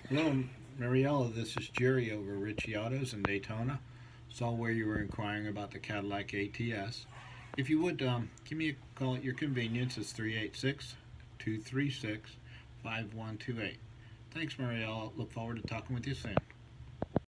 Hello, Mariella. This is Jerry over at Ritchie Autos in Daytona. Saw where you were inquiring about the Cadillac ATS. If you would, give me a call at your convenience. It's 386-236-5128. Thanks, Mariella. Look forward to talking with you soon.